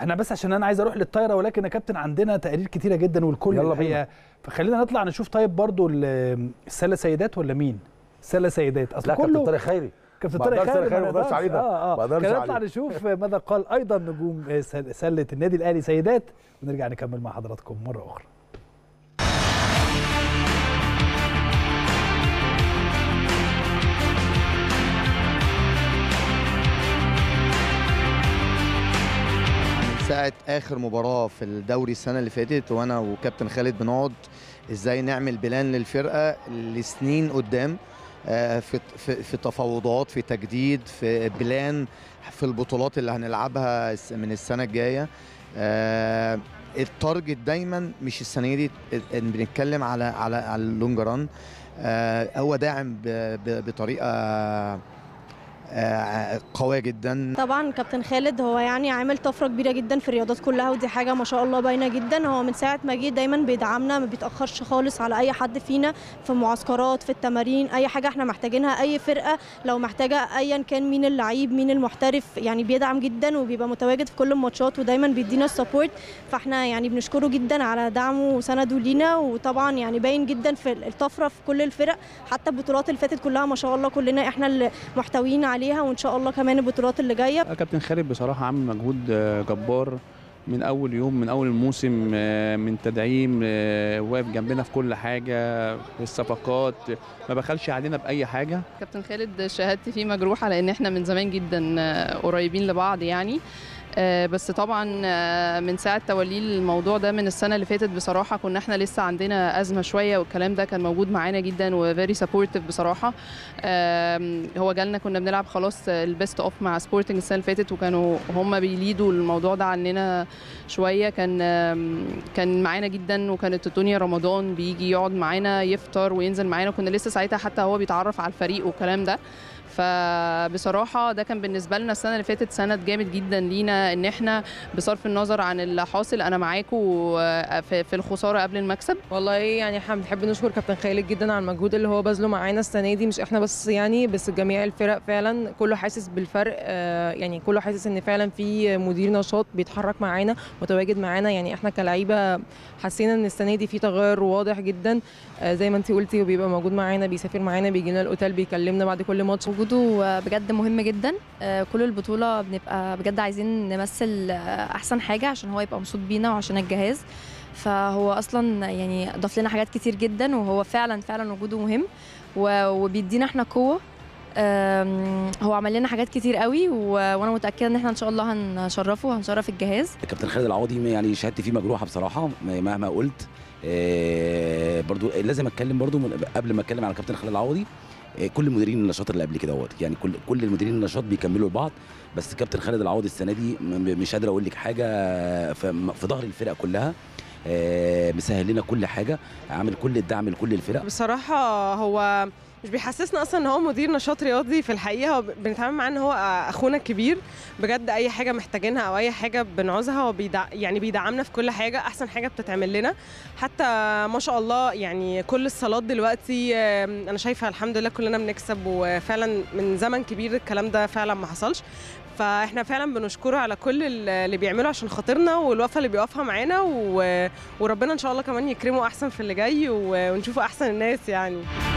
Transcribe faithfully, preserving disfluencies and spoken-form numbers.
احنا بس عشان انا عايز اروح للطايره، ولكن يا كابتن عندنا تقارير كتيره جدا والكل الحقيقه، فخلينا نطلع نشوف. طيب برضو السله سيدات ولا مين؟ السله سيدات اصل كله كابتن طارق خيري، كابتن طارق خيري ما اقدرش عليه ده. اه اه خلينا نطلع نشوف ماذا قال ايضا نجوم سله النادي الاهلي سيدات، ونرجع نكمل مع حضراتكم مره اخرى. ساعة آخر مباراة في الدوري السنة اللي فاتت وأنا وكابتن خالد بنقعد إزاي نعمل بلان للفرقة لسنين قدام، في في تفاوضات، في تجديد، في بلان، في البطولات اللي هنلعبها من السنة الجاية. التارجت دايما مش السنة دي، بنتكلم على على على اللونج ران. هو داعم بطريقة قوية جدا. طبعا كابتن خالد هو يعني عامل طفرة كبيرة جدا في الرياضات كلها، ودي حاجة ما شاء الله باينة جدا. هو من ساعة ما جه دايما بيدعمنا، ما بيتأخرش خالص على أي حد فينا في المعسكرات، في التمارين، أي حاجة احنا محتاجينها، أي فرقة لو محتاجة أيا كان مين اللعيب مين المحترف، يعني بيدعم جدا وبيبقى متواجد في كل الماتشات ودايما بيدينا السبورت. فاحنا يعني بنشكره جدا على دعمه وسنده لينا، وطبعا يعني باين جدا في الطفرة في كل الفرق، حتى البطولات اللي فاتت كلها ما شاء الله كلنا احنا اللي محتويين عليها، وإن شاء الله كمان البطولات اللي جايه. كابتن خالد بصراحه عامل مجهود جبار من اول يوم، من اول الموسم، من تدعيم، واقف جنبنا في كل حاجه، في الصفقات، ما بخلش علينا باي حاجه. كابتن خالد شهادتي فيه مجروحه لان احنا من زمان جدا قريبين لبعض يعني، بس طبعا من ساعه توليه الموضوع ده من السنه اللي فاتت بصراحه كنا احنا لسه عندنا ازمه شويه، والكلام ده كان موجود معانا جدا وفيري سبورتيف بصراحه. هو جالنا كنا بنلعب خلاص البيست اوف مع سبورتنج السنه اللي فاتت، وكانوا هم بيليدوا الموضوع ده عننا شويه، كان كان معانا جدا، وكانت الدنيا رمضان بيجي يقعد معانا يفطر وينزل معانا، كنا لسه ساعتها حتى هو بيتعرف على الفريق والكلام ده. فبصراحه ده كان بالنسبه لنا السنه اللي فاتت سند جامد جدا لينا، ان احنا بصرف النظر عن اللي حاصل انا معاكم في الخساره قبل المكسب. والله يعني احنا بنحب نشكر كابتن خالد جدا على المجهود اللي هو بذله معانا السنه دي، مش احنا بس يعني، بس جميع الفرق فعلا كله حاسس بالفرق، يعني كله حاسس ان فعلا في مدير نشاط بيتحرك معانا متواجد معانا. يعني احنا كلاعيبه حسينا ان السنه دي في تغير واضح جدا، زي ما انت قلتي، وبيبقى موجود معانا، بيسافر معانا، بيجي لنا الاوتيل، بيكلمنا بعد كل ماتش. وجوده بجد مهم جدا. كل البطوله بنبقى بجد عايزين نمثل احسن حاجه عشان هو يبقى مبسوط بينا وعشان الجهاز، فهو اصلا يعني ضاف لنا حاجات كتير جدا، وهو فعلا فعلا وجوده مهم وبيدينا احنا قوه. هو عمل لنا حاجات كتير قوي، وانا متاكده ان احنا ان شاء الله هنشرفه وهنشرف الجهاز. كابتن خالد العوضي يعني شهادتي فيه مجروحه بصراحه مهما قلت. برضو لازم اتكلم برضو قبل ما اتكلم على كابتن خالد العوضي، كل مديرين النشاط اللي قبل كده اهوت، يعني كل كل المديرين النشاط بيكملوا لبعض، بس كابتن خالد العوضي السنه دي مش قادر اقول لك حاجه، في ظهر الفرق كلها، مسهل لنا كل حاجه، عامل كل الدعم لكل الفرق. بصراحه هو مش بيحسسنا اصلا ان هو مدير نشاط رياضي، في الحقيقه هو بنتعامل معاه ان هو اخونا الكبير بجد. اي حاجه محتاجينها او اي حاجه بنعوزها هو بيدع... يعني بيدعمنا في كل حاجه، احسن حاجه بتتعمل لنا. حتى ما شاء الله يعني كل الصالات دلوقتي انا شايفه الحمد لله كلنا بنكسب، وفعلا من زمن كبير الكلام ده فعلا ما حصلش. فاحنا فعلا بنشكره على كل اللي بيعمله عشان خاطرنا، والوقفه اللي بيقفها معانا، و... وربنا ان شاء الله كمان يكرمه احسن في اللي جاي، ونشوفه احسن الناس يعني.